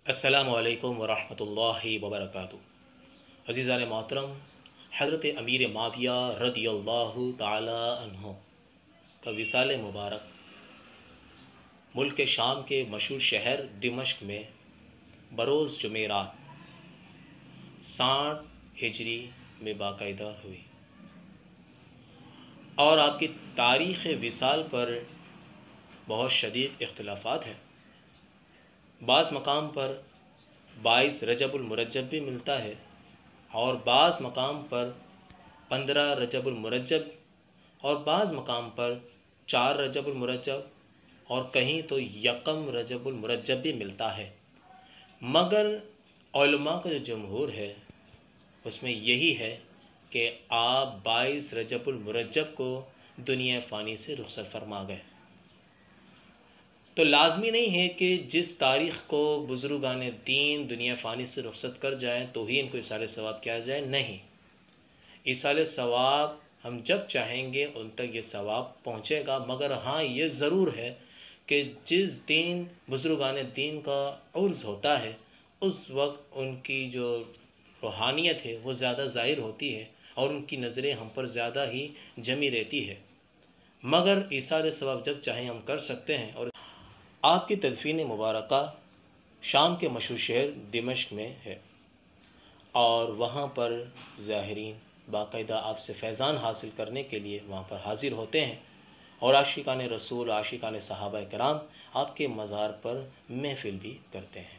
अस्सलामु अलैकुम वरहमतुल्लाहि वबरकातुहू। अज़ीज़ान मोहतरम, हज़रत अमीर माविया रदियल्लाहु ताला अन्हु का विसाल मुबारक मुल्क शाम के मशहूर शहर दिमश्क में बरोज़ जुमेरात 60 हिजरी में बाकायदा हुई और आपकी तारीख़ विसाल पर बहुत शदीद इख्तिलाफ़ात हैं। बाज़ मकाम पर 22 रजबुल मुरज्जब भी मिलता है और बाज़ मकाम पर 15 रजबुल मुरज्जब और बाज़ मकाम पर 4 रजबुल मुरज्जब और कहीं तो यकम रजबुल मुरज्जब भी मिलता है। मगर उलमा का जो जमहूर है उसमें यही है कि आप 22 रजबुल मुरज्जब को दुनिया फ़ानी से रुखसत फरमा गए। तो लाजमी नहीं है कि जिस तारीख़ को बुज़ुर्गान दीन दुनिया फ़ानी से रुखसत कर जाएँ तो ही इनको इसाले सवाब किया जाए। नहीं, इसाले सवाब हम जब चाहेंगे उन तक ये सवाब पहुँचेगा। मगर हाँ, ये ज़रूर है कि जिस दिन बुज़ुर्गान दीन का उर्स होता है उस वक्त उनकी जो रूहानियत है वो ज़्यादा ज़ाहिर होती है और उनकी नज़रें हम पर ज़्यादा ही जमी रहती है। मगर इसाले सवाब जब चाहें हम कर सकते हैं। और आपकी तदफीन मुबारका शाम के मशहूर शहर दिमश्क में है और वहाँ पर ज़ाहिरीन बाकायदा आपसे फैज़ान हासिल करने के लिए वहाँ पर हाज़िर होते हैं और आशिकान रसूल, आशिकान सहाबा किराम आपके मज़ार पर महफ़िल भी करते हैं।